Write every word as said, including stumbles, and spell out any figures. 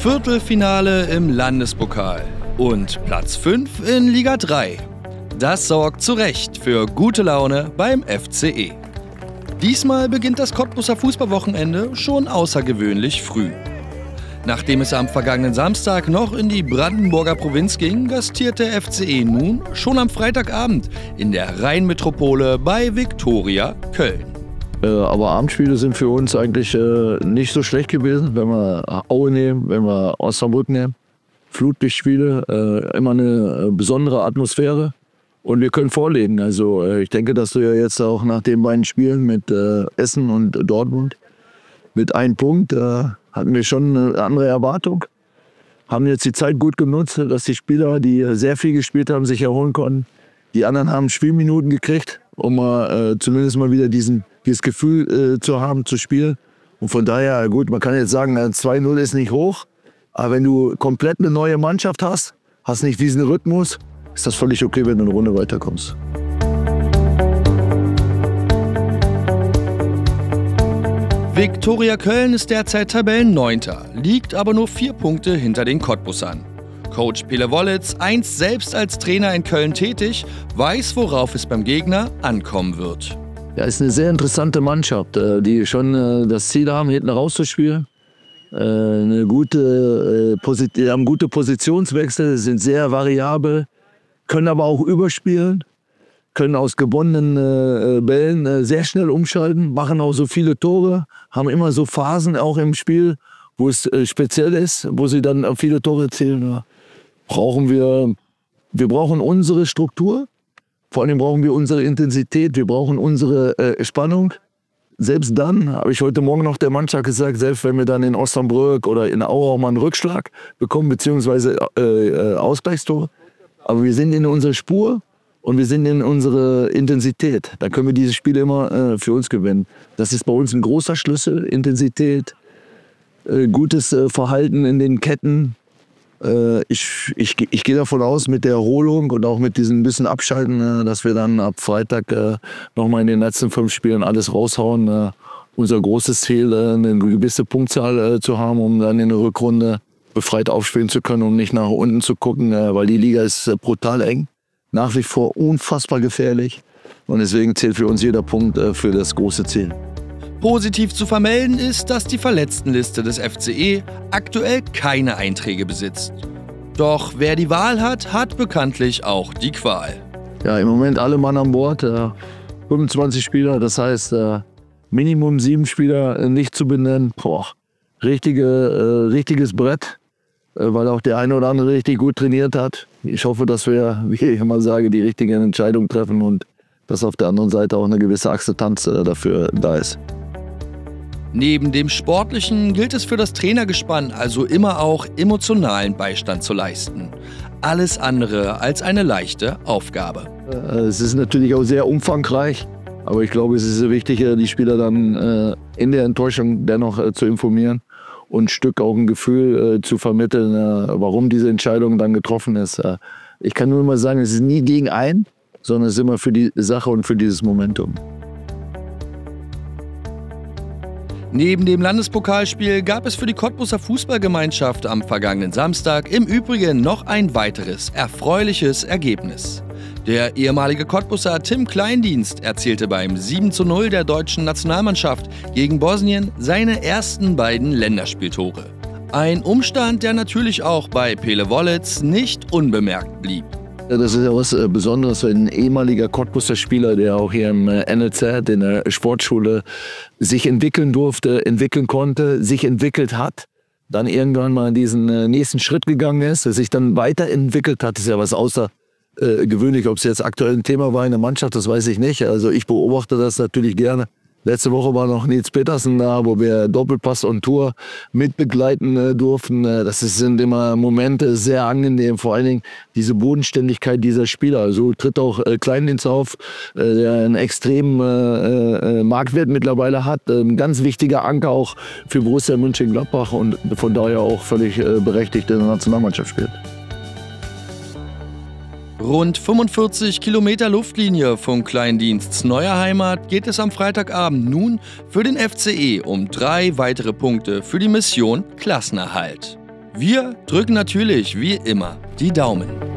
Viertelfinale im Landespokal und Platz fünf in Liga drei. Das sorgt zu Recht für gute Laune beim F C E. Diesmal beginnt das Cottbuser Fußballwochenende schon außergewöhnlich früh. Nachdem es am vergangenen Samstag noch in die Brandenburger Provinz ging, gastiert der F C E nun schon am Freitagabend in der Rheinmetropole bei Viktoria Köln. Äh, aber Abendspiele sind für uns eigentlich äh, nicht so schlecht gewesen, wenn wir Aue nehmen, wenn wir Osnabrück nehmen. Flutlichtspiele, äh, immer eine besondere Atmosphäre und wir können vorlegen. Also äh, ich denke, dass du ja jetzt auch nach den beiden Spielen mit äh, Essen und Dortmund mit einem Punkt äh, hatten wir schon eine andere Erwartung. Haben jetzt die Zeit gut genutzt, dass die Spieler, die sehr viel gespielt haben, sich erholen konnten. Die anderen haben Spielminuten gekriegt, um mal, äh, zumindest mal wieder diesen, dieses Gefühl äh, zu haben, zu spielen. Und von daher, gut, man kann jetzt sagen, zwei null ist nicht hoch. Aber wenn du komplett eine neue Mannschaft hast, hast nicht diesen Rhythmus, ist das völlig okay, wenn du eine Runde weiterkommst. Viktoria Köln ist derzeit Tabellenneunter, liegt aber nur vier Punkte hinter den Cottbusern. Coach Pele Wollitz, einst selbst als Trainer in Köln tätig, weiß, worauf es beim Gegner ankommen wird. Ja, ist eine sehr interessante Mannschaft, die schon das Ziel haben, hinten rauszuspielen. Eine gute, die haben gute Positionswechsel, sind sehr variabel, können aber auch überspielen, können aus gewonnenen Bällen sehr schnell umschalten, machen auch so viele Tore, haben immer so Phasen auch im Spiel, wo es speziell ist, wo sie dann viele Tore erzielen. Brauchen wir, wir brauchen unsere Struktur, vor allem brauchen wir unsere Intensität, wir brauchen unsere äh, Spannung. Selbst dann, habe ich heute Morgen noch der Mannschaft gesagt, selbst wenn wir dann in Osnabrück oder in Aue auch mal einen Rückschlag bekommen, beziehungsweise äh, Ausgleichstor, aber wir sind in unserer Spur und wir sind in unserer Intensität. Da können wir diese Spiele immer äh, für uns gewinnen. Das ist bei uns ein großer Schlüssel, Intensität, äh, gutes äh, Verhalten in den Ketten. Ich, ich, ich gehe davon aus, mit der Erholung und auch mit diesem bisschen Abschalten, dass wir dann ab Freitag nochmal in den letzten fünf Spielen alles raushauen. Unser großes Ziel, eine gewisse Punktzahl zu haben, um dann in der Rückrunde befreit aufspielen zu können, um nicht nach unten zu gucken, weil die Liga ist brutal eng, nach wie vor unfassbar gefährlich. Und deswegen zählt für uns jeder Punkt für das große Ziel. Positiv zu vermelden ist, dass die Verletztenliste des F C E aktuell keine Einträge besitzt. Doch wer die Wahl hat, hat bekanntlich auch die Qual. Ja, im Moment alle Mann an Bord, äh, fünfundzwanzig Spieler, das heißt äh, Minimum sieben Spieler äh, nicht zu benennen. Boah, richtige, äh, richtiges Brett, äh, weil auch der eine oder andere richtig gut trainiert hat. Ich hoffe, dass wir, wie ich immer sage, die richtigen Entscheidungen treffen und dass auf der anderen Seite auch eine gewisse Akzeptanz äh, dafür da ist. Neben dem Sportlichen gilt es für das Trainergespann also immer auch emotionalen Beistand zu leisten. Alles andere als eine leichte Aufgabe. Es ist natürlich auch sehr umfangreich, aber ich glaube, es ist wichtig, die Spieler dann in der Enttäuschung dennoch zu informieren und ein Stück auch ein Gefühl zu vermitteln, warum diese Entscheidung dann getroffen ist. Ich kann nur mal sagen, es ist nie gegen einen, sondern es ist immer für die Sache und für dieses Momentum. Neben dem Landespokalspiel gab es für die Cottbuser Fußballgemeinschaft am vergangenen Samstag im Übrigen noch ein weiteres erfreuliches Ergebnis. Der ehemalige Cottbuser Tim Kleindienst erzielte beim sieben zu null der deutschen Nationalmannschaft gegen Bosnien seine ersten beiden Länderspieltore. Ein Umstand, der natürlich auch bei Pele Wollitz nicht unbemerkt blieb. Das ist ja was Besonderes, wenn ein ehemaliger Cottbuser Spieler, der auch hier im N L Z, in der Sportschule, sich entwickeln durfte, entwickeln konnte, sich entwickelt hat, dann irgendwann mal diesen nächsten Schritt gegangen ist, sich dann weiterentwickelt hat, ist ja was außergewöhnlich. Ob es jetzt aktuell ein Thema war in der Mannschaft, das weiß ich nicht. Also ich beobachte das natürlich gerne. Letzte Woche war noch Nils Petersen da, wo wir Doppelpass on Tour mitbegleiten äh, durften. Das sind immer Momente sehr angenehm, vor allen Dingen diese Bodenständigkeit dieser Spieler. So tritt auch äh, Kleindienst auf, äh, der einen extremen äh, äh, Marktwert mittlerweile hat. Äh, ein ganz wichtiger Anker auch für Borussia Mönchengladbach und von daher auch völlig äh, berechtigt in der Nationalmannschaft spielt. Rund fünfundvierzig Kilometer Luftlinie von Kleindiensts neuer Heimat geht es am Freitagabend nun für den F C E um drei weitere Punkte für die Mission Klassenerhalt. Wir drücken natürlich, wie immer, die Daumen.